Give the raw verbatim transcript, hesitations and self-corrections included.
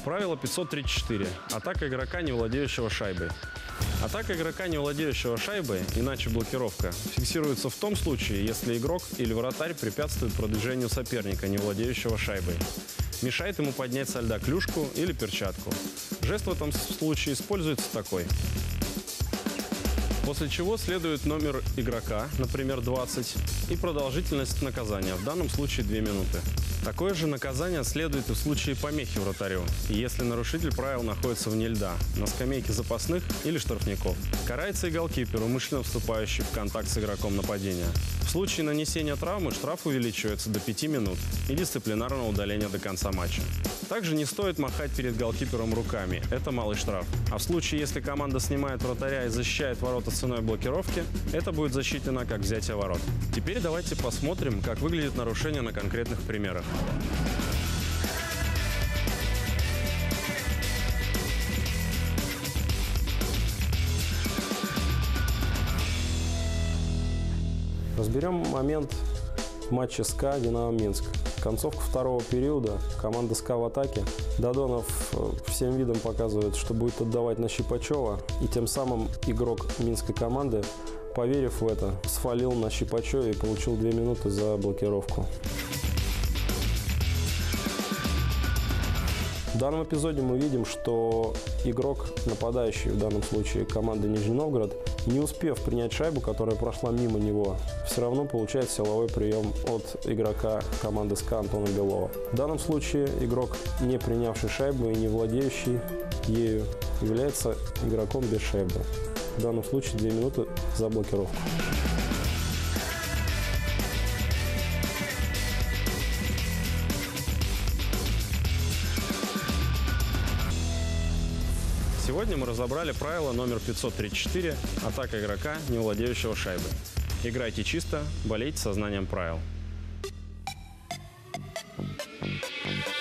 Правило пятьсот тридцать четыре. Атака игрока, не владеющего шайбой. Атака игрока, не владеющего шайбой, иначе блокировка, фиксируется в том случае, если игрок или вратарь препятствует продвижению соперника, не владеющего шайбой. Мешает ему поднять со льда клюшку или перчатку. Жест в этом случае используется такой. После чего следует номер игрока, например, двадцать, и продолжительность наказания, в данном случае две минуты. Такое же наказание следует и в случае помехи вратарю, если нарушитель правил находится вне льда, на скамейке запасных или штрафников. Карается и голкипер, умышленно вступающий в контакт с игроком нападения. В случае нанесения травмы штраф увеличивается до пяти минут и дисциплинарного удаления до конца матча. Также не стоит махать перед голкипером руками, это малый штраф. А в случае, если команда снимает вратаря и защищает ворота ценой блокировки, это будет засчитано как взятие ворот. Теперь давайте посмотрим, как выглядит нарушение на конкретных примерах. Разберем момент матча СКА «Динамо Минск». Концовка второго периода. Команда СКА в атаке. Додонов всем видом показывает, что будет отдавать на Щипачева. И тем самым игрок минской команды, поверив в это, свалил на Щипачева и получил две минуты за блокировку. В данном эпизоде мы видим, что игрок, нападающий, в данном случае команды Нижний Новгород, не успев принять шайбу, которая прошла мимо него, все равно получает силовой прием от игрока команды СКА Антона Белова. В данном случае игрок, не принявший шайбу и не владеющий ею, является игроком без шайбы. В данном случае две минуты за блокировку. Сегодня мы разобрали правило номер пятьсот тридцать четыре «Атака игрока, не владеющего шайбой». Играйте чисто, болейте сознанием правил.